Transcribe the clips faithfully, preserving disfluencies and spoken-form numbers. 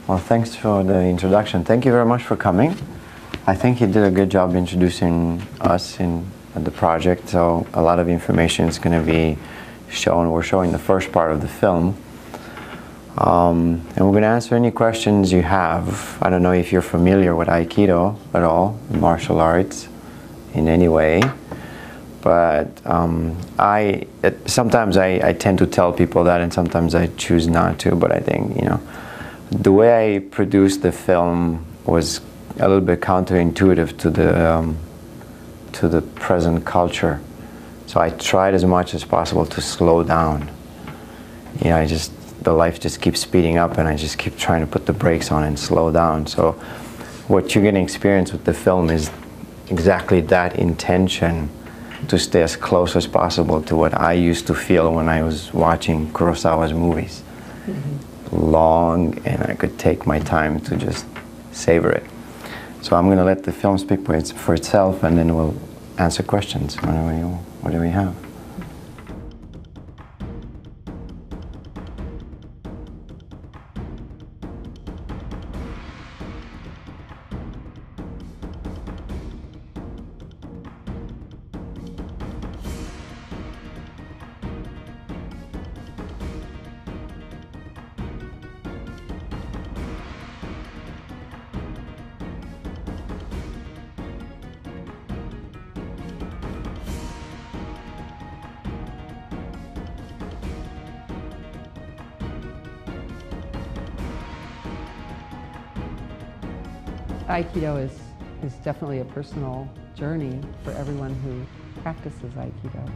Well, thanks for the introduction. Thank you very much for coming. I think you did a good job introducing us in the project, so a lot of information is going to be shown. We're showing the first part of the film. Um, and we're going to answer any questions you have. I don't know if you're familiar with Aikido at all, martial arts, in any way. But um, I, it, sometimes I, I tend to tell people that, and sometimes I choose not to. But I think, you know, the way I produced the film was a little bit counterintuitive to the, um, to the present culture. So I tried as much as possible to slow down. You know, I just, the life just keeps speeding up, and I just keep trying to put the brakes on and slow down. So what you're going to experience with the film is exactly that intention, to stay as close as possible to what I used to feel when I was watching Kurosawa's movies. Mm-hmm. Long, and I could take my time to just savor it. So I'm going to let the film speak for itself, and then we'll answer questions. What do we, what do we have? Aikido is, is definitely a personal journey for everyone who practices Aikido.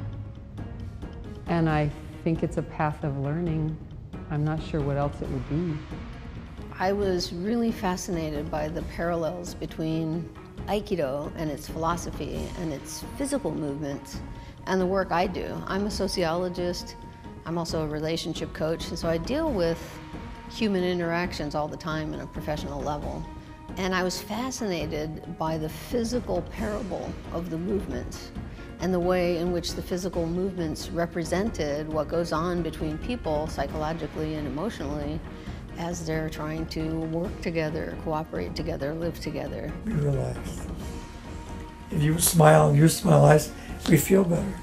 And I think it's a path of learning. I'm not sure what else it would be. I was really fascinated by the parallels between Aikido and its philosophy and its physical movements and the work I do. I'm a sociologist. I'm also a relationship coach, and so I deal with human interactions all the time on a professional level. And I was fascinated by the physical parable of the movements and the way in which the physical movements represented what goes on between people psychologically and emotionally as they're trying to work together, cooperate together, live together. Be relaxed. If you smile and you smile, I, we feel better.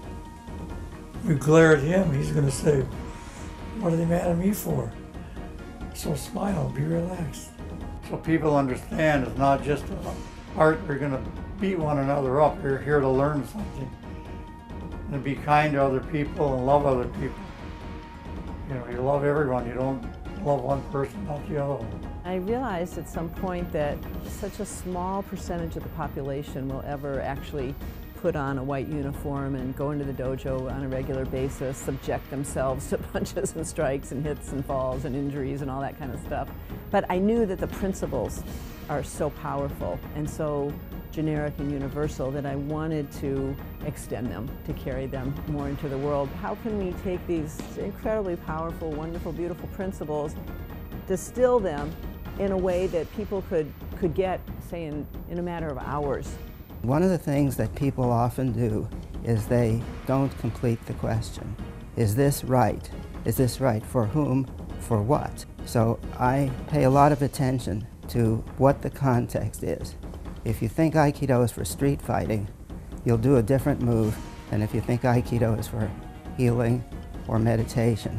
We glare at him, he's going to say, what are they mad at me for? So smile, be relaxed. So people understand it's not just art, they're going to beat one another up. You're here to learn something. And be kind to other people and love other people. You know, you love everyone. You don't love one person, not the other one. I realized at some point that such a small percentage of the population will ever actually put on a white uniform and go into the dojo on a regular basis, subject themselves to punches and strikes and hits and falls and injuries and all that kind of stuff. But I knew that the principles are so powerful and so generic and universal that I wanted to extend them, to carry them more into the world. How can we take these incredibly powerful, wonderful, beautiful principles, distill them in a way that people could, could get, say, in, in a matter of hours? One of the things that people often do is they don't complete the question. Is this right? Is this right? For whom? For what? So I pay a lot of attention to what the context is. If you think Aikido is for street fighting, you'll do a different move than if you think Aikido is for healing or meditation.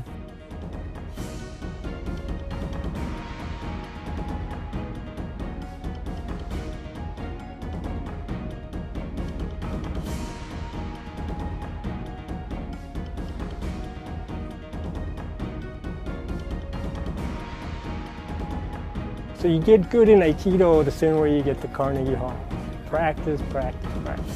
So you get good in Aikido the same way you get to Carnegie Hall. Practice, practice, practice.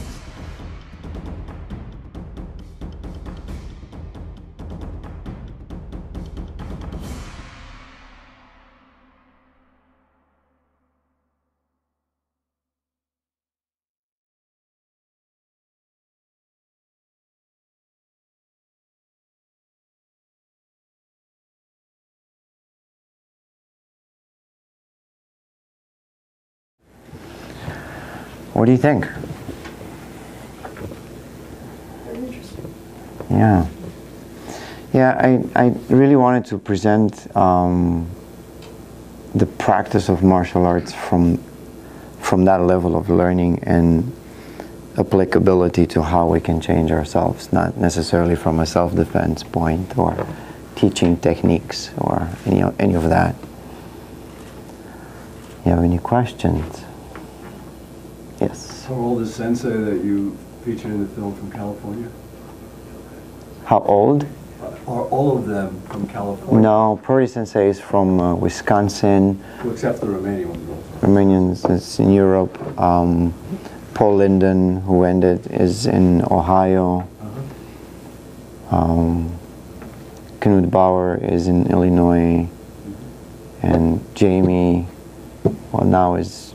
What do you think? Very interesting. Yeah. Yeah, I, I really wanted to present um, the practice of martial arts from from that level of learning and applicability to how we can change ourselves, not necessarily from a self-defense point or teaching techniques or any of, any of that. You have any questions? Yes. How old is Sensei that you featured in the film from California? How old? Are all of them from California? No, Puri Sensei is from uh, Wisconsin. Well, except the Romanian ones. Romanians is in Europe. Um, Paul Linden, who ended, is in Ohio. Uh-huh. um, Knut Bauer is in Illinois. And Jamie, well, now is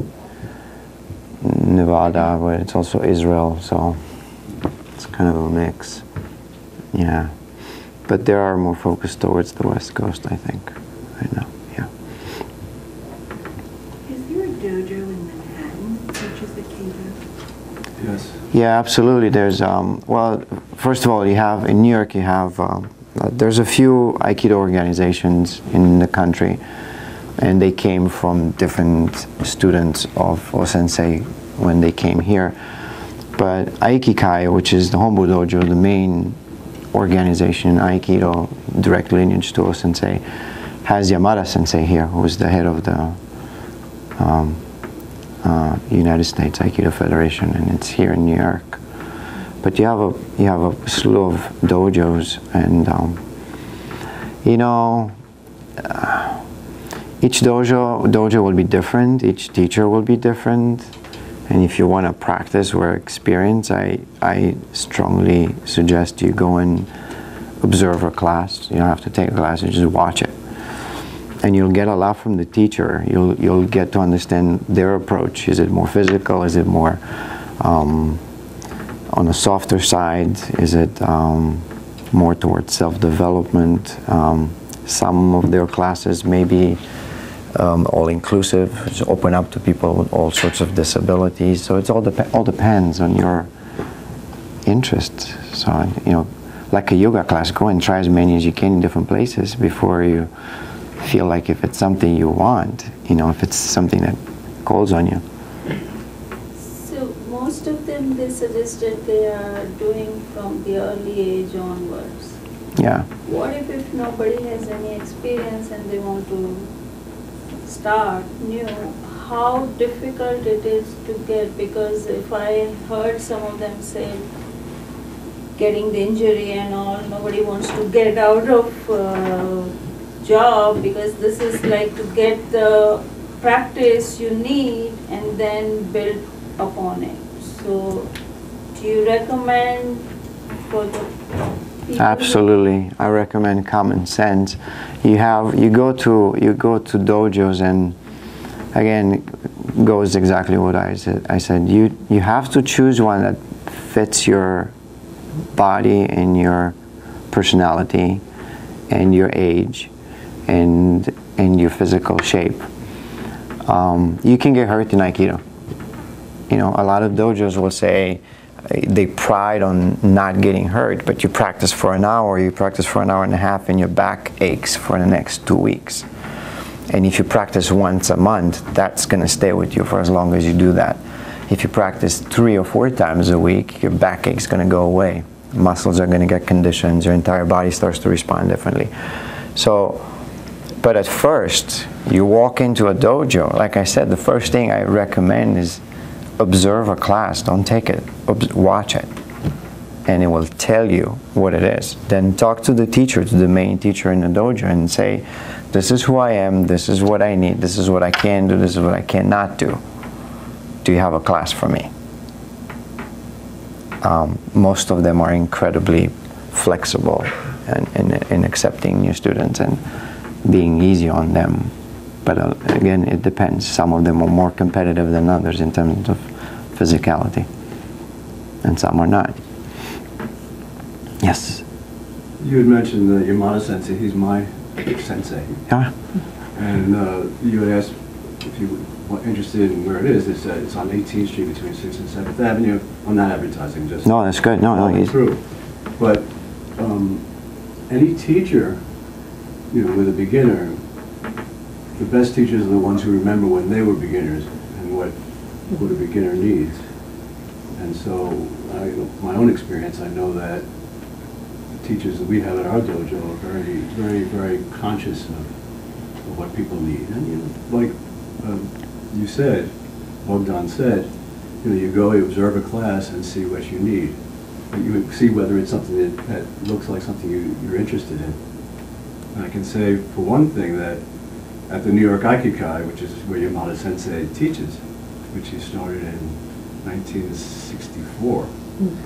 Nevada, but it's also Israel, so it's kind of a mix. Yeah. But they are more focused towards the West Coast, I think, right now. Yeah. Is there a dojo in Manhattan, which is Aikido? Yes. Yeah, absolutely. There's, um, well, first of all, you have, in New York, you have, um, uh, there's a few Aikido organizations in the country, and they came from different students of O-sensei when they came here. But Aikikai, which is the Hombu Dojo, the main organization in Aikido, direct lineage to O-sensei, has Yamada Sensei here, who is the head of the um, uh, United States Aikido Federation, and it's here in New York. But you have a you have a slew of dojos, and um, you know, uh, each dojo dojo will be different. Each teacher will be different. And if you want to practice or experience, I, I strongly suggest you go and observe a class. You don't have to take a class, you just watch it. And you'll get a lot from the teacher. You'll, you'll get to understand their approach. Is it more physical? Is it more um, on the softer side? Is it um, more towards self-development? Um, some of their classes may be Um, all-inclusive, it's open up to people with all sorts of disabilities. So it's all dep all depends on your interest. So, you know, like a yoga class, go and try as many as you can in different places before you feel like if it's something you want, you know, if it's something that calls on you. So most of them, they suggested they are doing from the early age onwards. Yeah. What if, if nobody has any experience and they want to start new, how difficult it is to get, because if I heard some of them say getting the injury and all, nobody wants to get out of uh, job because this is like to get the practice you need and then build upon it. So do you recommend for the people? Absolutely, I recommend common sense. You have you go to you go to dojos, and again goes exactly what I said. I said you you have to choose one that fits your body and your personality and your age and and your physical shape. Um, you can get hurt in Aikido. You know, a lot of dojos will say they pride on not getting hurt, but you practice for an hour, you practice for an hour and a half, and your back aches for the next two weeks. And if you practice once a month, that's going to stay with you for as long as you do that. If you practice three or four times a week, your back ache's going to go away. Muscles are going to get conditioned, your entire body starts to respond differently. So, but at first, you walk into a dojo, like I said, the first thing I recommend is observe a class, don't take it, watch it, and it will tell you what it is. Then talk to the teacher, to the main teacher in the dojo, and say, this is who I am, this is what I need, this is what I can do, this is what I cannot do. Do you have a class for me? Um, most of them are incredibly flexible in, in, in accepting new students and being easy on them. But uh, again, it depends. Some of them are more competitive than others in terms of physicality, and some are not. Yes? You had mentioned the Yamada Sensei, he's my sensei. Yeah. And uh, you had asked if you were interested in where it is. It's, uh, it's on eighteenth street between sixth and seventh Avenue. I'm not advertising, just... No, that's good. No, no, he's... True. But um, any teacher, you know, with a beginner, the best teachers are the ones who remember when they were beginners and what, what a beginner needs. And so, I, my own experience, I know that the teachers that we have at our dojo are very, very, very conscious of, of what people need. And you know, like um, you said, Bogdan said, you know, you go, you observe a class and see what you need. You see whether it's something that, that looks like something you, you're interested in. And I can say, for one thing, that at the New York Aikido, which is where Yamada Sensei teaches, which he started in nineteen sixty-four, mm.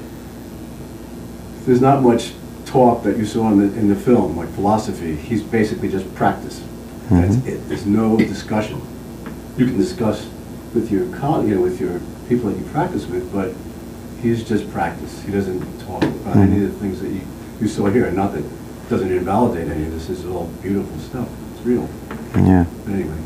there's not much talk that you saw in the, in the film, like philosophy. He's basically just practice. Mm-hmm. That's it. There's no discussion. You can discuss with your colleagues, you know, with your people that you practice with, but he's just practice. He doesn't talk about mm. any of the things that you, you saw here. Not that it doesn't invalidate any of this. This is all beautiful stuff. It's real. Yeah. But anyway.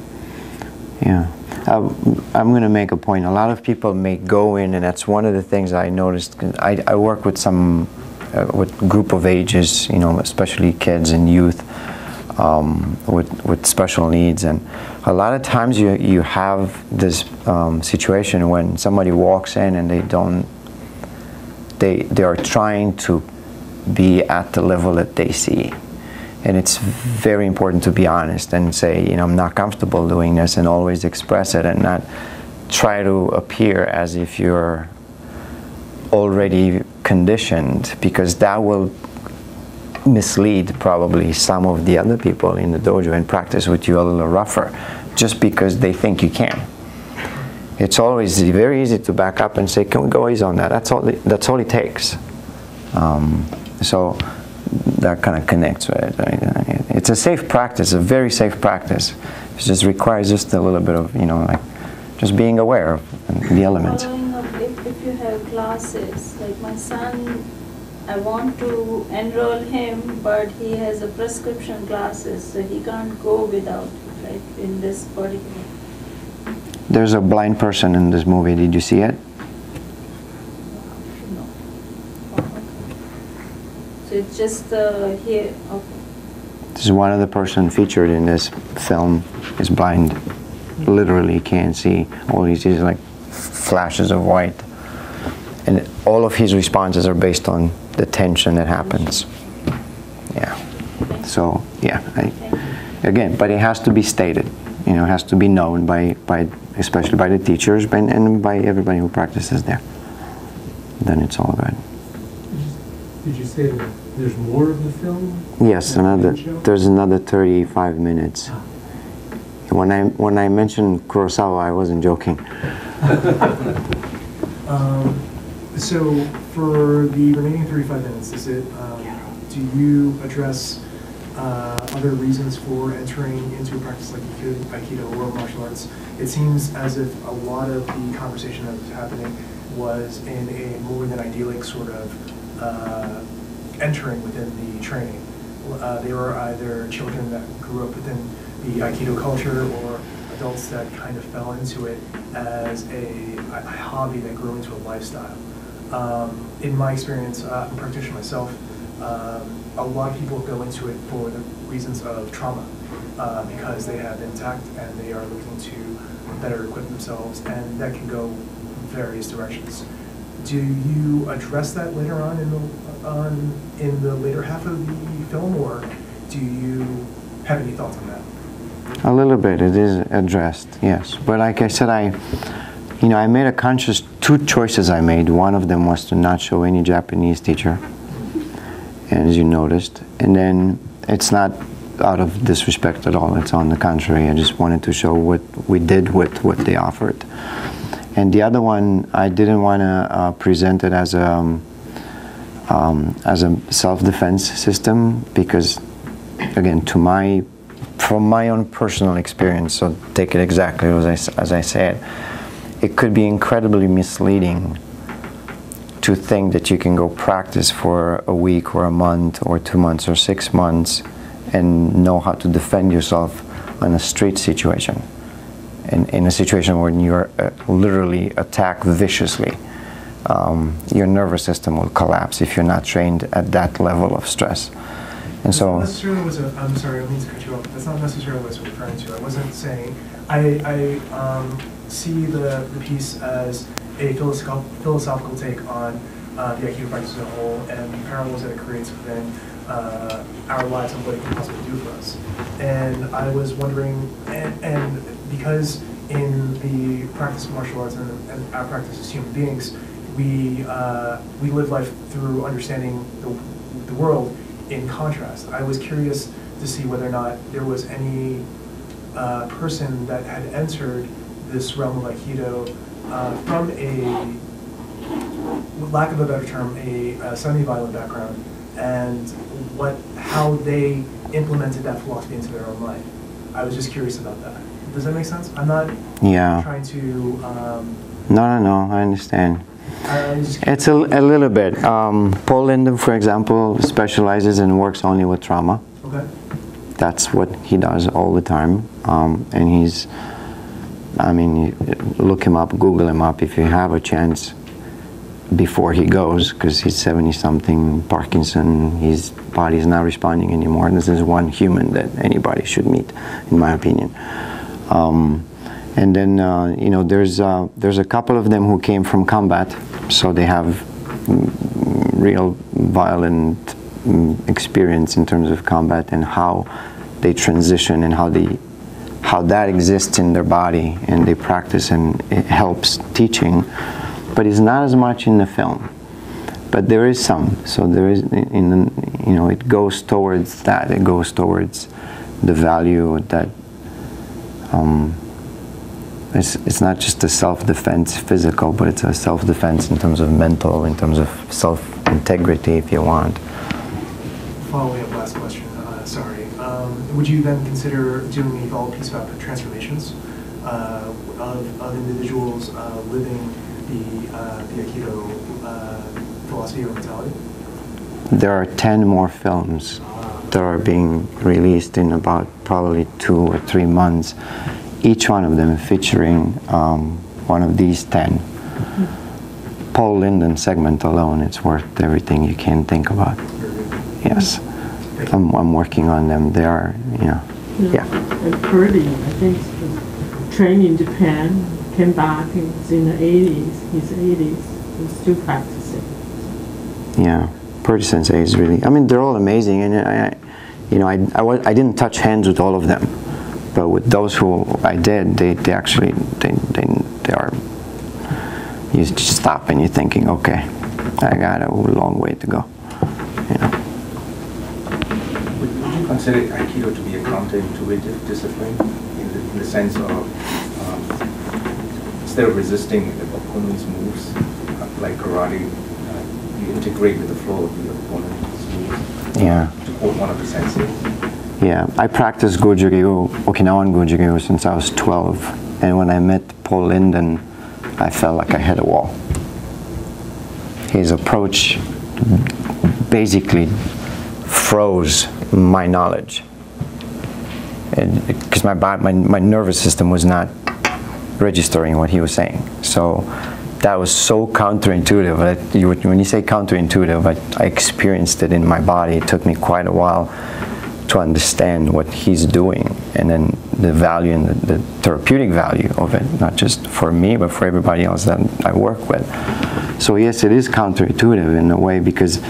Yeah. Uh, I'm going to make a point. A lot of people may go in, and that's one of the things I noticed. I, I work with some, uh, with group of ages, you know, especially kids and youth um, with, with special needs. And a lot of times you, you have this um, situation when somebody walks in and they don't, they, they are trying to be at the level that they see. And it's very important to be honest and say, you know, I'm not comfortable doing this, and always express it and not try to appear as if you're already conditioned, because that will mislead probably some of the other people in the dojo and practice with you a little rougher, just because they think you can. It's always very easy to back up and say, can we go easy on that? That's all, that's all it takes. Um, so that kind of connects with it. Right? It's a safe practice, a very safe practice. It just requires just a little bit of, you know, like just being aware of the elements. Following up, if, if you have classes, like my son, I want to enroll him, but he has a prescription glasses, so he can't go without, like in this particular. There's a blind person in this movie. Did you see it? So it's just uh, here, okay. This is one of the person featured in this film is blind. Literally can't see. All he sees is like flashes of white. And all of his responses are based on the tension that happens. Yeah. So, yeah. I, again, but it has to be stated. You know, it has to be known by, by especially by the teachers and, and by everybody who practices there. Then it's all good. Did you say that there's more of the film? Yes, another. There's another thirty-five minutes. Ah. When I when I mentioned Kurosawa, I wasn't joking. um, so for the remaining thirty-five minutes, is it? Um, do you address uh, other reasons for entering into a practice like Aikido or martial arts? It seems as if a lot of the conversation that was happening was in a more than idyllic sort of. Uh, entering within the training. Uh, they were either children that grew up within the Aikido culture or adults that kind of fell into it as a, a hobby that grew into a lifestyle. Um, in my experience, uh, I'm a practitioner myself, um, a lot of people go into it for the reasons of trauma uh, because they have been attacked and they are looking to better equip themselves, and that can go various directions. Do you address that later on in the on in the later half of the film, or do you have any thoughts on that? A little bit. It is addressed, yes. But like I said, I, you know, I made a conscious two choices. I made. One of them was to not show any Japanese teacher, and as you noticed, and then it's not out of disrespect at all. It's on the contrary. I just wanted to show what we did with what they offered. And the other one, I didn't want to uh, present it as a um, um, as a self-defense system, because, again, to my from my own personal experience, so take it exactly as I, as I said, it could be incredibly misleading to think that you can go practice for a week or a month or two months or six months and know how to defend yourself in a street situation. In, in a situation where you're uh, literally attacked viciously, um, your nervous system will collapse if you're not trained at that level of stress. And that's so, not necessarily was a, I'm sorry, I don't mean to cut you off. That's not necessarily what I was referring to. I wasn't saying, I, I um, see the, the piece as a philosophical, philosophical take on uh, the Aikido practice as a whole and the parallels that it creates within uh, our lives and what it can possibly do for us. And I was wondering, and, and because in the practice of martial arts and, and our practice as human beings, we, uh, we live life through understanding the, the world in contrast. I was curious to see whether or not there was any uh, person that had entered this realm of Aikido uh, from a, with lack of a better term, a, a semi-violent background, and what, how they implemented that philosophy into their own life. I was just curious about that. Does that make sense? I'm not yeah. trying to... Um, no, no, no, I understand. I was just It's a, a little bit. Um, Paul Linden, for example, specializes and works only with trauma. Okay. That's what he does all the time. Um, and he's, I mean, look him up, Google him up if you have a chance before he goes, because he's seventy something, Parkinson, his body's not responding anymore. And this is one human that anybody should meet, in my opinion. Um, And then, uh, you know, there's, uh, there's a couple of them who came from combat, so they have mm, real violent mm, experience in terms of combat and how they transition and how, they, how that exists in their body, and they practice and it helps teaching. But it's not as much in the film. But there is some, so there is, in the, you know, it goes towards that, it goes towards the value that, um, It's, it's not just a self-defense physical, but it's a self-defense in terms of mental, in terms of self-integrity, if you want. Following up, last question, uh, sorry. Um, would you then consider doing a follow-up piece about transformations uh, of, of individuals uh, living the, uh, the Aikido uh, philosophy or mentality? There are ten more films that are being released in about probably two or three months. Each one of them featuring um, one of these ten. Mm-hmm. Paul Linden segment alone, it's worth everything you can think about. Yes, I'm, I'm working on them. They are, you know, yeah. yeah. And Purdy, I think, trained in Japan, came back, he was in the eighties, his eighties, he's still practicing. Yeah, Purdy Sensei is really, I mean, they're all amazing, and I, you know, I, I, I didn't touch hands with all of them. But with those who I did, they, they actually, they, they, they are, you just stop and you're thinking, okay, I got a long way to go, you know. Would, would you consider Aikido to be a counterintuitive discipline in the, in the sense of, um, instead of resisting the opponent's moves, uh, like karate, uh, you integrate with the flow of the opponent's moves? Yeah. To quote one of the senseis. Yeah, I practiced Goju-Ryu, Okinawan Goju-Ryu, since I was twelve. And when I met Paul Linden, I felt like I hit a wall. His approach basically froze my knowledge. Because my, my, my nervous system was not registering what he was saying. So that was so counterintuitive. That you, when you say counterintuitive, I, I experienced it in my body. It took me quite a while to understand what he's doing, and then the value and the, the therapeutic value of it, not just for me, but for everybody else that I work with. So yes, it is counterintuitive in a way, because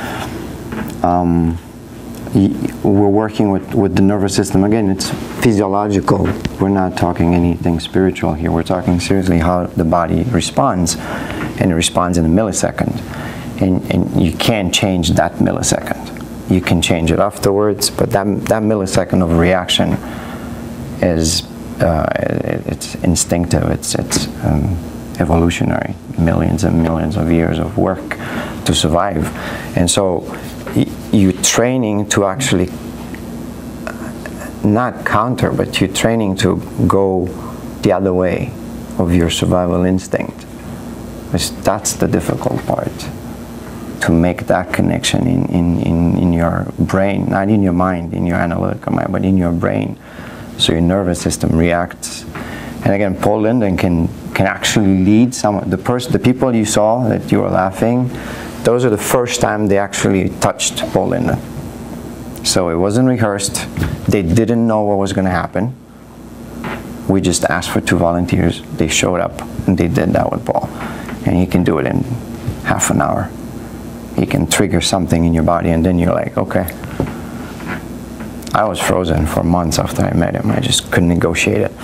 um, we're working with, with the nervous system. Again, it's physiological. We're not talking anything spiritual here. We're talking seriously how the body responds, and it responds in a millisecond. And, and you can't change that millisecond. You can change it afterwards, but that, that millisecond of reaction is uh, it, it's instinctive, it's, it's um, evolutionary, millions and millions of years of work to survive. And so you're training to actually, not counter, but you're training to go the other way of your survival instinct. That's the difficult part. To make that connection in, in, in, in your brain, not in your mind, in your analytical mind, but in your brain. So your nervous system reacts. And again, Paul Linden can, can actually lead some, the person, the people you saw that you were laughing, those are the first time they actually touched Paul Linden. So it wasn't rehearsed. They didn't know what was going to happen. We just asked for two volunteers. They showed up, and they did that with Paul. And he can do it in half an hour. He can trigger something in your body, and then you're like, okay. I was frozen for months after I met him. I just couldn't negotiate it.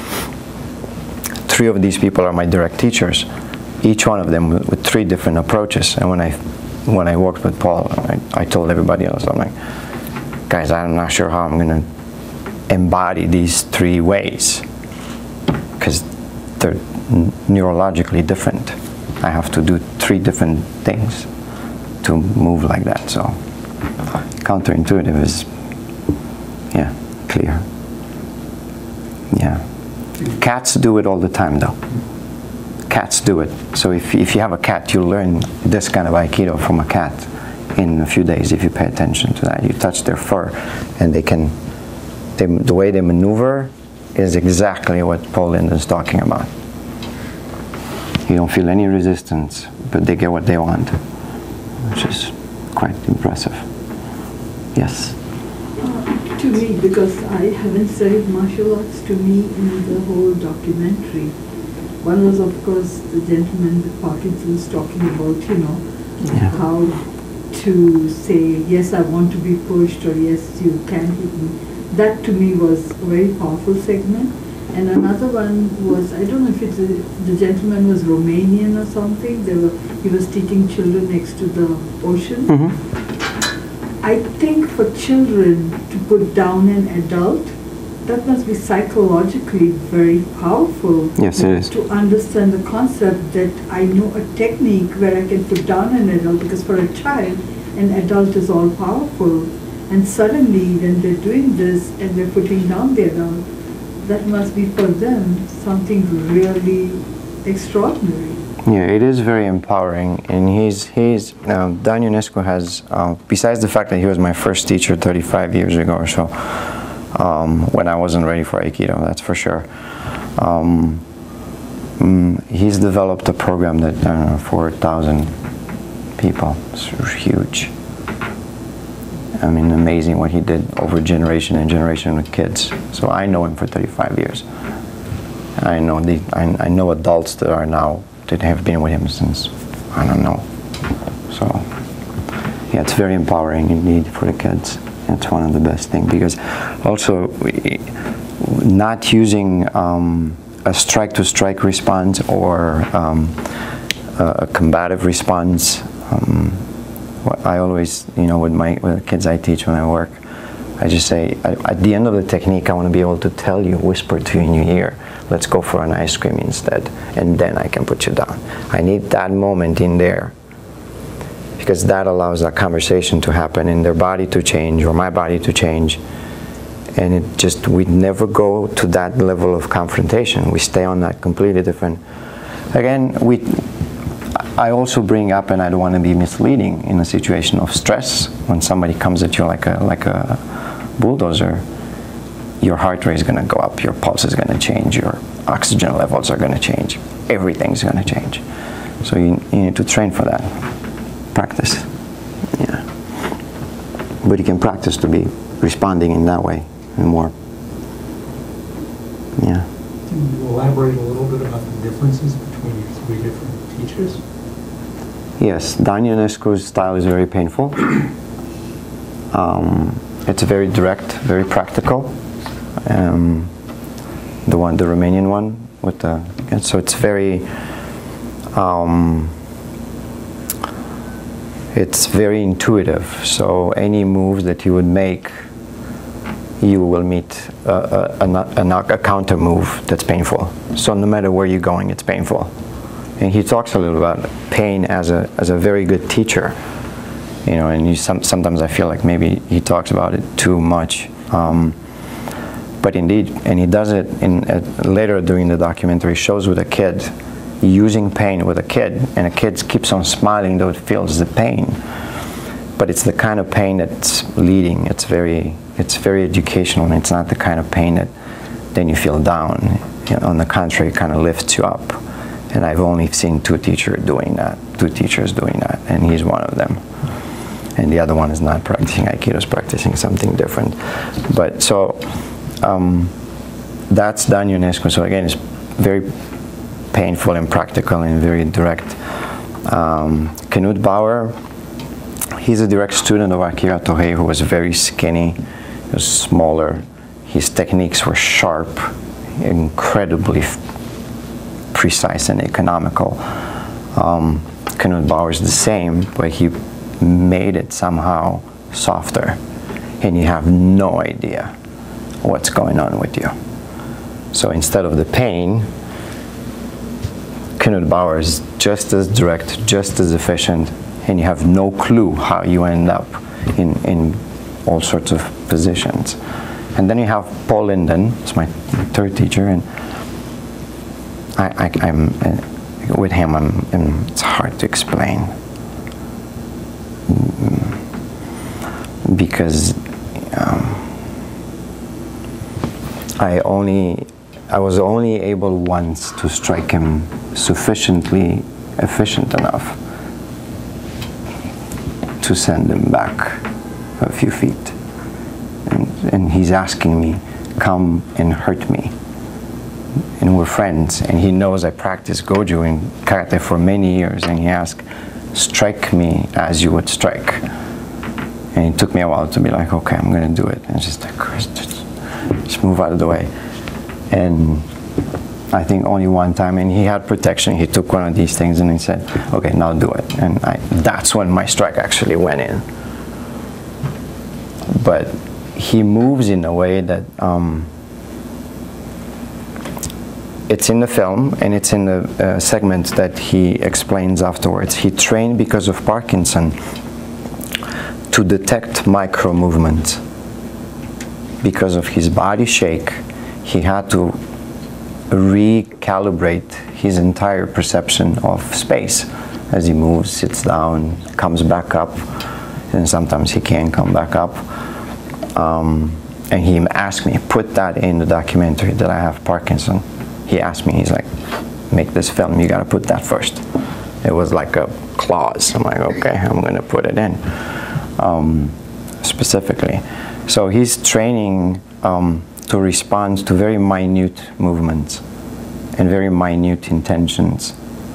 Three of these people are my direct teachers, each one of them with, with three different approaches. And when I, when I worked with Paul, I, I told everybody else, I'm like, guys, I'm not sure how I'm going to embody these three ways, because they're neurologically different. I have to do three different things to move like that. So counterintuitive is, yeah, clear. Yeah. Cats do it all the time, though. Cats do it. So if, if you have a cat, you learn this kind of Aikido from a cat in a few days if you pay attention to that. You touch their fur, and they can, they, the way they maneuver is exactly what Paul is talking about. You don't feel any resistance, but they get what they want, which is quite impressive. Yes? Uh, to me, because I haven't studied martial arts, to me in the whole documentary, one was of course the gentleman with Parkinson's talking about, you know, yeah. how to say, yes, I want to be pushed, or yes, you can hit me. That to me was a very powerful segment. And another one was, I don't know if it's a, the gentleman was Romanian or something. They were, he was teaching children next to the ocean. Mm-hmm. I think for children to put down an adult, that must be psychologically very powerful. Yes, it is. To understand the concept that I know a technique where I can put down an adult, because for a child, an adult is all powerful. And suddenly when they're doing this and they're putting down the adult, that must be for them something really extraordinary. Yeah, it is very empowering, and he's, he's uh, Dan Ionescu has, uh, besides the fact that he was my first teacher thirty-five years ago or so, um, when I wasn't ready for Aikido, that's for sure. Um, mm, he's developed a program that, I don't know, four thousand people, it's huge. I mean, amazing what he did over generation and generation with kids. So I know him for thirty-five years. I know the I, I know adults that are now that have been with him since, I don't know. So yeah, it's very empowering indeed for the kids. It's one of the best things, because also we, not using um, a strike-to-strike response or um, a, a combative response. Um, I always, you know, with my with the kids I teach when I work, I just say, I, at the end of the technique, I want to be able to tell you, whisper to you in your ear, let's go for an ice cream instead, and then I can put you down. I need that moment in there, because that allows that conversation to happen and their body to change, or my body to change. And it just, we never go to that level of confrontation. We stay on that completely different. Again, we. I also bring up, and I don't want to be misleading, in a situation of stress, when somebody comes at you like a, like a bulldozer, your heart rate is going to go up, your pulse is going to change, your oxygen levels are going to change, everything's going to change. So you, you need to train for that, practice, yeah. But you can practice to be responding in that way, and more, yeah. Can you elaborate a little bit about the differences between your three different teachers? Yes, Dan Ionescu's style is very painful. Um, it's very direct, very practical. Um, the one, the Romanian one, with the and so it's very, um, it's very intuitive. So any moves that you would make, you will meet a, a, a, a counter move that's painful. So no matter where you're going, it's painful. And he talks a little about pain as a as a very good teacher, you know. And you, some, sometimes I feel like maybe he talks about it too much, um, but indeed, and he does it in uh, later during the documentary. Shows with a kid, using pain with a kid, and a kid keeps on smiling though it feels the pain. But it's the kind of pain that's leading. It's very it's very educational, and it's not the kind of pain that then you feel down. You know, on the contrary, it kind of lifts you up. And I've only seen two teachers doing that, two teachers doing that, and he's one of them. and the other one is not practicing Aikido, is practicing something different. But so um, that's done UNESCO. So again, it's very painful and practical and very direct. Um, Knut Bauer, he's a direct student of Akira Tohei, who was very skinny, he was smaller. His techniques were sharp, incredibly precise and economical. Um, Knut Bauer is the same, but he made it somehow softer, and you have no idea what's going on with you. So instead of the pain, Knut Bauer is just as direct, just as efficient, and you have no clue how you end up in, in all sorts of positions. And then you have Paul Linden, it's my third teacher, and I, I, I'm, uh, with him, I'm, I'm, it's hard to explain. Because um, I only, I was only able once to strike him sufficiently efficient enough to send him back a few feet. And, and he's asking me, come and hurt me. And we're friends, and he knows I practiced Goju in karate for many years, and he asked, strike me as you would strike. And it took me a while to be like, okay, I'm gonna do it. And just like, just, just move out of the way. And I think only one time, and he had protection, he took one of these things and he said, okay, now do it. And I, that's when my strike actually went in. But he moves in a way that, um, it's in the film, and it's in the uh, segment that he explains afterwards. He trained because of Parkinson to detect micro movements. Because of his body shake, he had to recalibrate his entire perception of space as he moves, sits down, comes back up, and sometimes he can't come back up. Um, and he asked me, put that in the documentary that I have Parkinson. He asked me, he's like, make this film, you gotta put that first. It was like a clause. I'm like, okay, I'm gonna put it in, um, specifically. So he's training um, to respond to very minute movements and very minute intentions.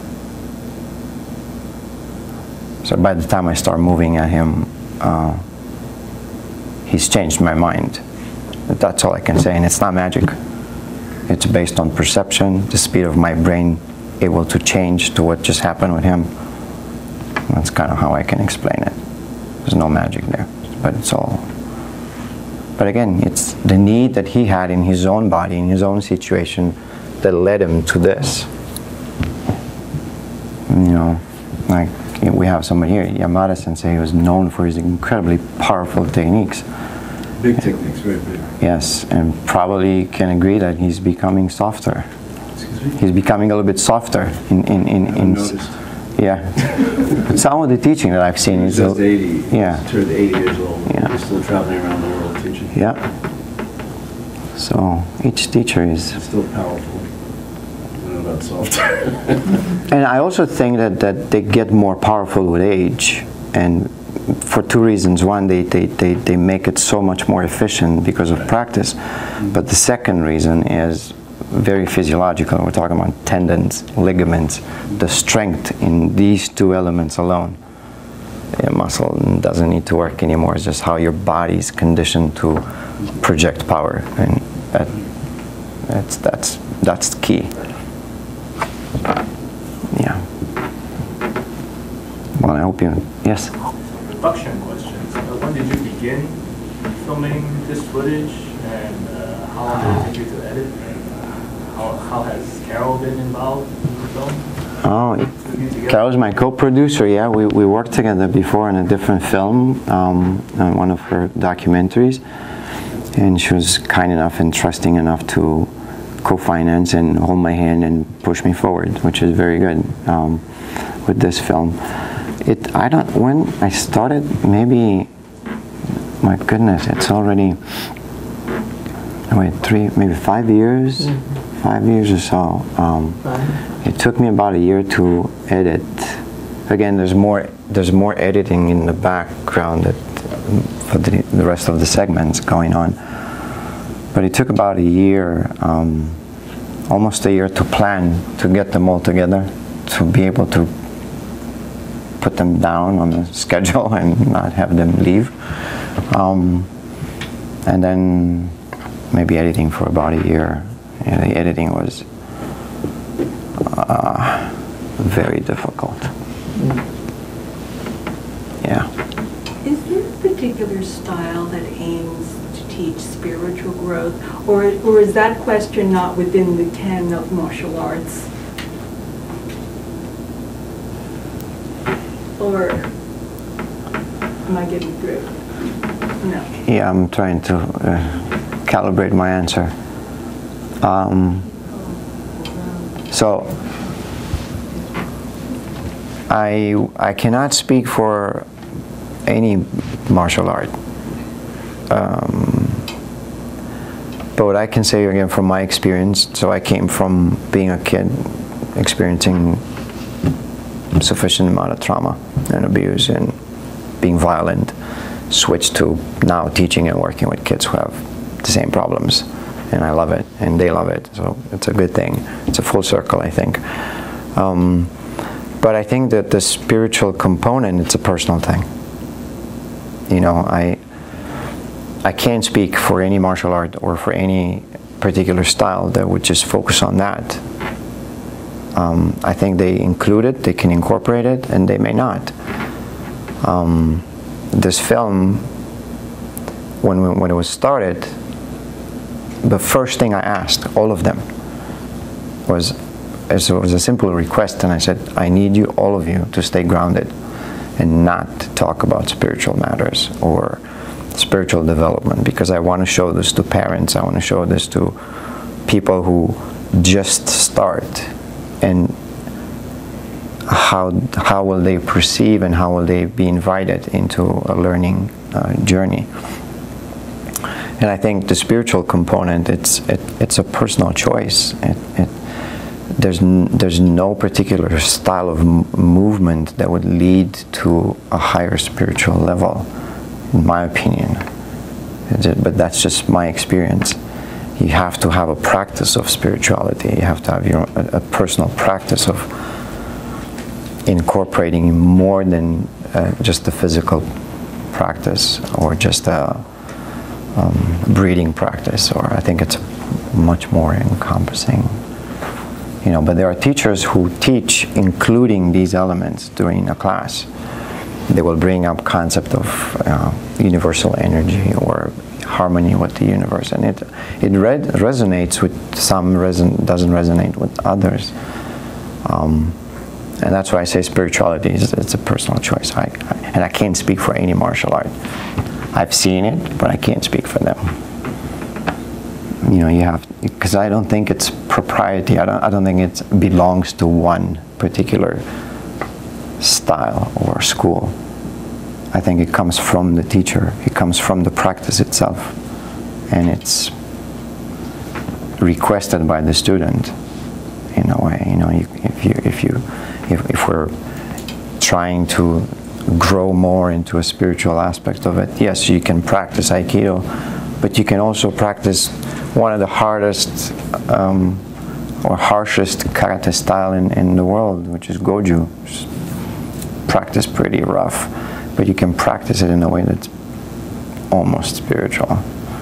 So by the time I start moving at him, uh, he's changed my mind. That's all I can say, and it's not magic. It's based on perception, the speed of my brain able to change to what just happened with him. That's kind of how I can explain it. There's no magic there, but it's all. But again, it's the need that he had in his own body, in his own situation, that led him to this. You know, like we have somebody here, Yamada Sensei, who was known for his incredibly powerful techniques. Big techniques, very big. Yes, and probably can agree that he's becoming softer. Excuse me? He's becoming a little bit softer in in in. I in noticed. Yeah. Some of the teaching that I've seen He's is just eighty. Yeah. He's turned eighty years old. Yeah. He's still traveling around the world teaching. Yeah. So each teacher is It's still powerful. I don't know about softer. And I also think that that they get more powerful with age, and for two reasons. One, they, they, they, they make it so much more efficient because of practice. But the second reason is very physiological. We're talking about tendons, ligaments, the strength in these two elements alone. A muscle doesn't need to work anymore. It's just how your body's conditioned to project power, and that, that's, that's, that's the key. Yeah. Well, I hope you, yes? Production questions. Uh, when did you begin filming this footage, and uh, how long did it take you to edit, and uh, how, how has Carol been involved in the film? Oh, Carol's my co-producer, yeah. We, we worked together before in a different film, um, on one of her documentaries, and she was kind enough and trusting enough to co-finance and hold my hand and push me forward, which is very good um, with this film. It, I don't, when I started, maybe, my goodness, it's already, wait, three, maybe five years, mm-hmm. five years or so. Um, it took me about a year to edit again, there's more there's more editing in the background that, for the, the rest of the segments going on. But it took about a year, um, almost a year to plan, to get them all together, to be able to put them down on the schedule and not have them leave. Um, and then maybe editing for about a year. And the editing was uh, very difficult. Yeah. Is there a particular style that aims to teach spiritual growth, or, or is that question not within the ten of martial arts? Or am I getting through? No. Yeah, I'm trying to uh, calibrate my answer. Um, so I I cannot speak for any martial art, um, but what I can say again from my experience. So I came from being a kid, experiencing sufficient amount of trauma and abuse and being violent, switched to now teaching and working with kids who have the same problems, and I love it and they love it, so it's a good thing. It's a full circle, I think. Um, but I think that the spiritual component, it's a personal thing. You know, I I can't speak for any martial art or for any particular style that would just focus on that. Um, I think they include it, they can incorporate it, and they may not. Um, this film, when, we, when it was started, the first thing I asked all of them was, it was a simple request, and I said, I need you, all of you, to stay grounded and not talk about spiritual matters or spiritual development, because I want to show this to parents, I want to show this to people who just start, and how, how will they perceive and how will they be invited into a learning uh, journey. And I think the spiritual component, it's, it, it's a personal choice. It, it, there's, n there's no particular style of m movement that would lead to a higher spiritual level, in my opinion. But that's just my experience. You have to have a practice of spirituality. You have to have your, a, a personal practice of incorporating more than uh, just a physical practice or just a um, breathing practice. Or I think it's much more encompassing. You know, but there are teachers who teach including these elements during a class. They will bring up concept of uh, universal energy or harmony with the universe, and it it re resonates with some, reson doesn't resonate with others, um, and that's why I say spirituality is it's a personal choice. I, I, and I can't speak for any martial art. I've seen it, but I can't speak for them. You know, you have, because I don't think it's propriety. I don't I don't think it belongs to one particular style or school. I think it comes from the teacher, it comes from the practice itself, and it's requested by the student in a way. You know, you, if you if you if, if we're trying to grow more into a spiritual aspect of it, yes, you can practice Aikido, but you can also practice one of the hardest um, or harshest karate style in, in the world, which is Goju. Practice pretty rough, but you can practice it in a way that's almost spiritual.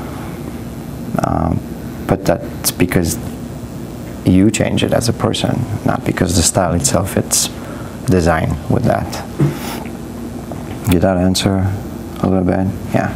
Um, but that's because you change it as a person, not because the style itself, it's designed with that. Did that answer a little bit? Yeah.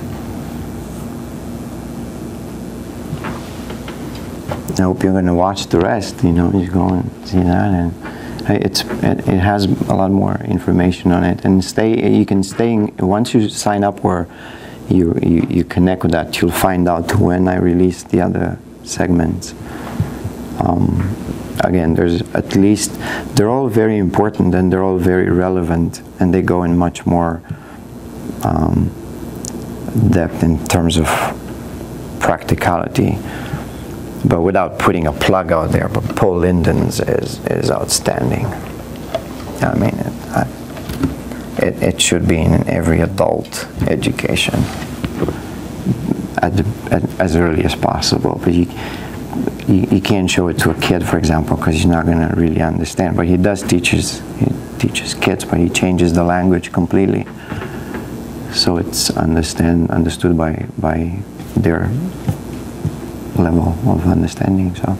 I hope you're going to watch the rest, you know, you go and see that, and It's, it, it has a lot more information on it, and stay. You can stay in, once you sign up where you, you you connect with that. You'll find out when I release the other segments. Um, again, there's at least they're all very important and they're all very relevant, and they go in much more um, depth in terms of practicality. But without putting a plug out there, but Paul Linden's is, is outstanding. I mean, it, I, it, it should be in every adult education at the, at, as early as possible. But you, you, you can't show it to a kid, for example, because he's not going to really understand. But he does teaches, he teaches kids, but he changes the language completely. So it's understand, understood by, by their level of understanding. So.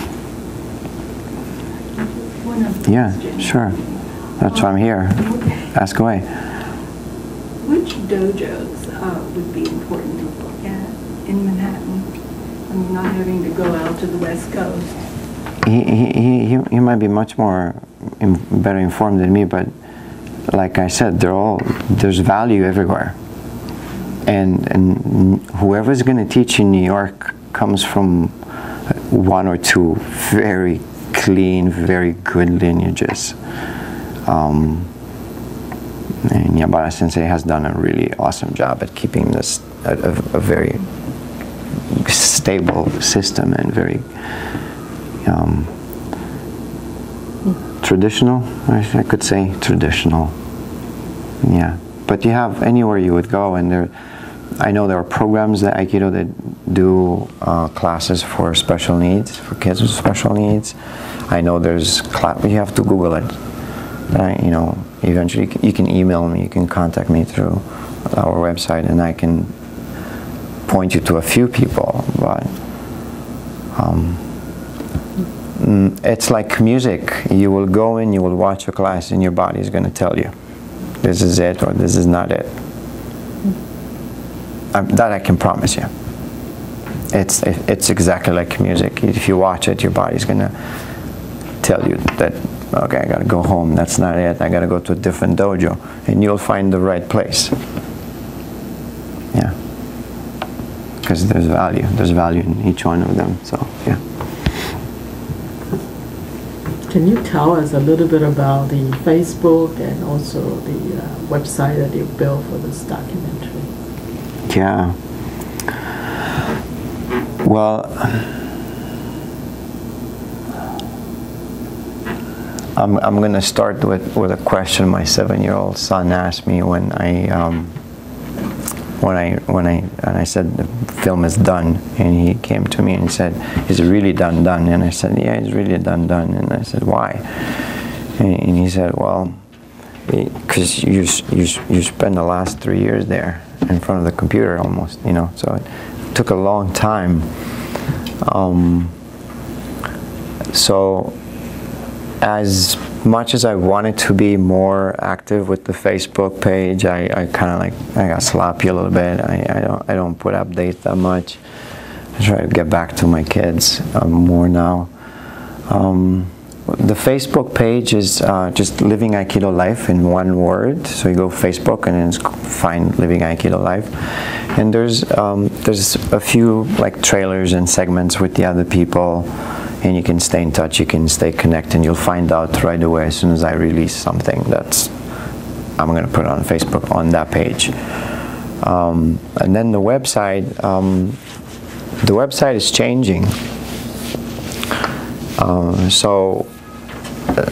Yeah, sure. That's why I'm here. Ask away. Which dojos uh, would be important to look at in Manhattan? I mean, not having to go out to the West Coast. He, he, he, he might be much more, in, better informed than me, but like I said, they're all, there's value everywhere. And, and whoever's going to teach in New York comes from one or two very clean, very good lineages. Um, and Yabara Sensei has done a really awesome job at keeping this a, a, a very stable system and very um, traditional, I, I could say traditional. Yeah, but you have anywhere you would go, and there, I know there are programs that Aikido that do uh, classes for special needs, for kids with special needs. I know there's class, you have to Google it. Uh, you know, eventually you can email me, you can contact me through our website, and I can point you to a few people. But um, it's like music. You will go in, you will watch a class, and your body is going to tell you, this is it or this is not it. Um, that I can promise you. It's, it, it's exactly like music. If you watch it, your body's going to tell you that, okay, I got to go home, that's not it, I got to go to a different dojo, and you'll find the right place. Yeah. Because there's value. There's value in each one of them, so, yeah. Can you tell us a little bit about the Facebook and also the uh, website that you built for this documentary? Yeah. Well, I'm, I'm going to start with, with a question my seven-year-old son asked me when I, um, when I, when I, and I said the film is done, and he came to me and said, "Is it really done, done?" And I said, "Yeah, it's really done, done." And I said, "Why?" And, and he said, "Well, because you, you, you spent the last three years there in front of the computer almost, you know, so it took a long time." Um, so as much as I wanted to be more active with the Facebook page, I, I kind of like, I got sloppy a little bit. I, I, don't, I don't put updates that much. I try to get back to my kids um, more now. Um, the Facebook page is uh, just Living Aikido Life in one word. So you go Facebook and then find Living Aikido Life. And there's, um, there's a few like trailers and segments with the other people, and you can stay in touch, you can stay connected, and you'll find out right away as soon as I release something that's, I'm going to put it on Facebook on that page. Um, and then the website, um, the website is changing. Uh, so, uh,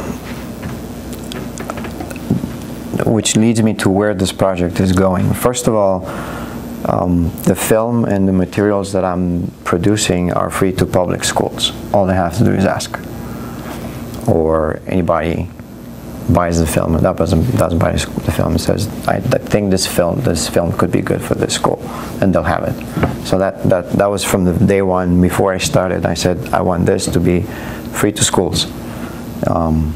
which leads me to where this project is going. First of all, Um, the film and the materials that I'm producing are free to public schools. All they have to do is ask. Or anybody buys the film, and that doesn't, doesn't buy the film, and says, I, I think this film, this film could be good for this school, and they'll have it. So that, that, that was from the day one. Before I started, I said, I want this to be free to schools. Um,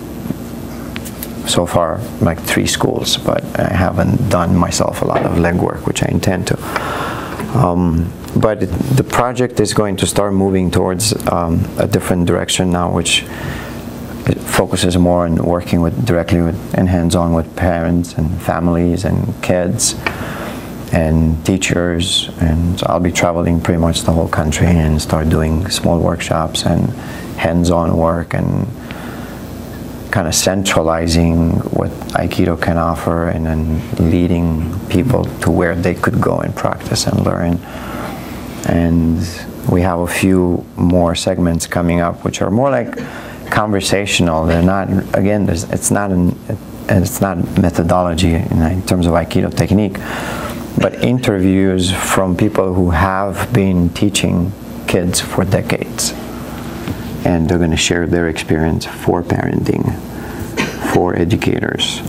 so far, like three schools, but I haven't done myself a lot of legwork, which I intend to. Um, but it, the project is going to start moving towards um, a different direction now, which it focuses more on working with directly with and hands-on with parents and families and kids and teachers. And so I'll be traveling pretty much the whole country and start doing small workshops and hands-on work and kind of centralizing what Aikido can offer, and then leading people to where they could go and practice and learn. And we have a few more segments coming up which are more like conversational. They're not, again, there's, it's not an, and it's not methodology in, in terms of Aikido technique, but interviews from people who have been teaching kids for decades. And they're going to share their experience for parenting, for educators.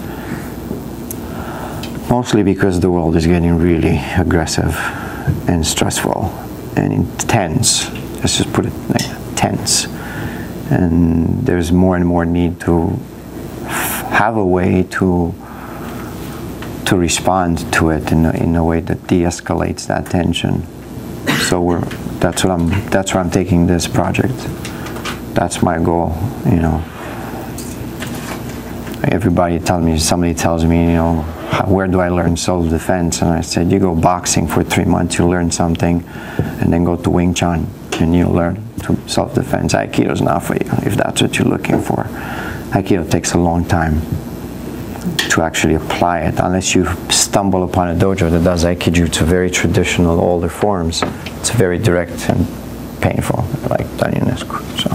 Mostly because the world is getting really aggressive and stressful and intense. Let's just put it like that, tense. And there's more and more need to have a way to to respond to it in a, in a way that de-escalates that tension. So we're that's what I'm that's where I'm taking this project. That's my goal, you know. Everybody tells me, somebody tells me, you know, where do I learn self-defense? And I said, you go boxing for three months, you learn something, and then go to Wing Chun, and you learn to self-defense. Aikido's not for you, if that's what you're looking for. Aikido takes a long time to actually apply it, unless you stumble upon a dojo that does Aikijutsu, very traditional, older forms. It's very direct and painful, like Danyanescu. So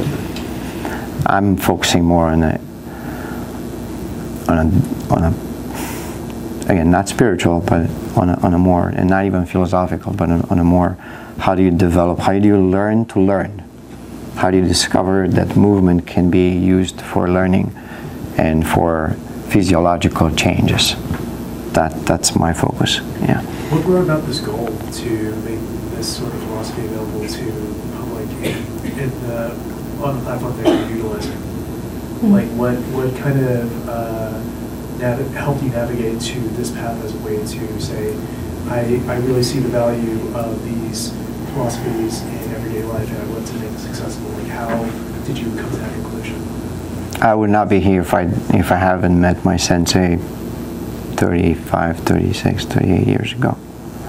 I'm focusing more on a, on a, on a, again, not spiritual, but on a, on a more, and not even philosophical, but on, on a more, how do you develop, how do you learn to learn? How do you discover that movement can be used for learning and for physiological changes? That, that's my focus, yeah. What brought about this goal to make this sort of philosophy available to the public in, in the, on the platform that you're utilizing? Mm-hmm. Like what, what kind of uh, nav helped you navigate to this path as a way to say, I, I really see the value of these philosophies in everyday life and I want to make this accessible? Like how did you come to that conclusion? I would not be here if I, if I haven't met my sensei thirty-five, thirty-six, thirty-eight years ago.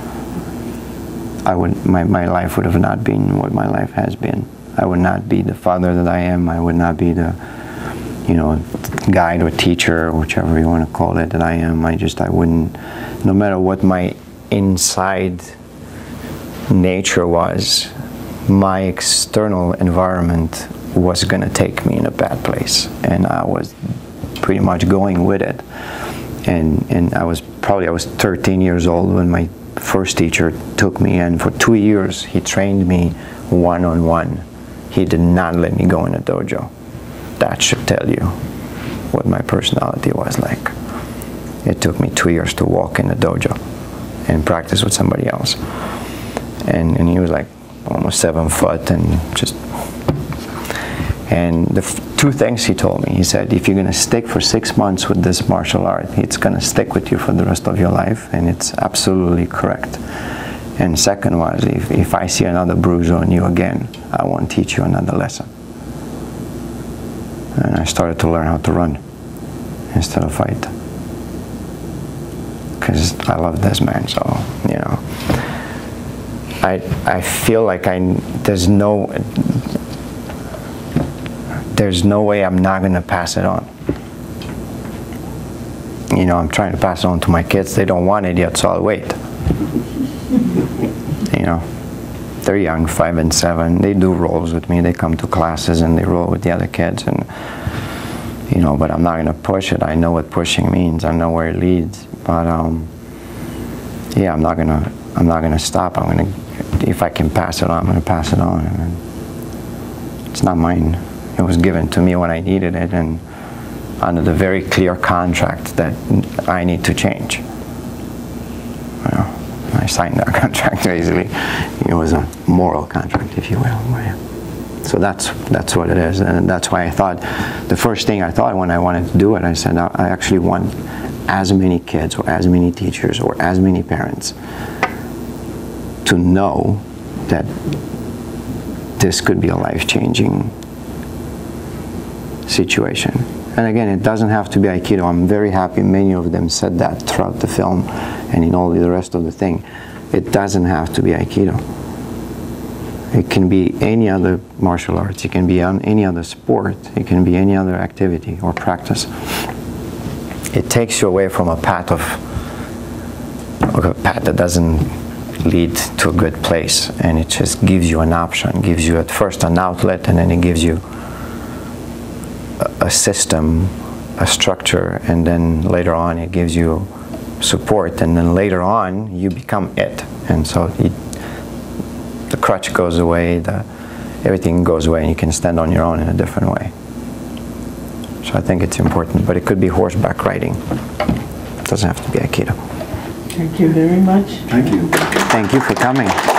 I would, my, my life would have not been what my life has been. I would not be the father that I am. I would not be the, you know, guide or teacher, or whichever you want to call it, that I am. I just, I wouldn't, no matter what my inside nature was, my external environment was going to take me in a bad place. And I was pretty much going with it. And, and I was probably, I was thirteen years old when my first teacher took me in. For two years, he trained me one-on-one. He did not let me go in a dojo. That should tell you what my personality was like. It took me two years to walk in a dojo and practice with somebody else. And, and he was like almost seven foot and just, and the f two things he told me, he said, if you're gonna stick for six months with this martial art, it's gonna stick with you for the rest of your life, and it's absolutely correct. And second was, if, if I see another bruise on you again, I won't teach you another lesson. And I started to learn how to run instead of fight. Because I love this man, so, you know. I, I feel like I, there's no, there's no way I'm not going to pass it on. You know, I'm trying to pass it on to my kids. They don't want it yet, so I'll wait. You know, they're young, five and seven. They do rolls with me. They come to classes and they roll with the other kids. And, you know, but I'm not going to push it. I know what pushing means. I know where it leads. But, um, yeah, I'm not going to, I'm not going to stop. I'm going to, if I can pass it on, I'm going to pass it on. And it's not mine. It was given to me when I needed it, and under the very clear contract that I need to change. You know, I signed that contract basically. It was a moral contract, if you will. So that's that's what it is, and that's why I thought, the first thing I thought when I wanted to do it, I said, I actually want as many kids, or as many teachers, or as many parents to know that this could be a life-changing situation. And again, it doesn't have to be Aikido. I'm very happy many of them said that throughout the film and in all the rest of the thing. It doesn't have to be Aikido. It can be any other martial arts. It can be on any other sport. It can be any other activity or practice. It takes you away from a path of, of a path that doesn't lead to a good place, and it just gives you an option. Gives you at first an outlet, and then it gives you a system a structure, and then later on it gives you support, and then later on you become it. And so it, the crutch goes away, the, everything goes away, and you can stand on your own in a different way. So I think it's important, but it could be horseback riding. It doesn't have to be Aikido. Thank you very much. Thank you. Thank you for coming.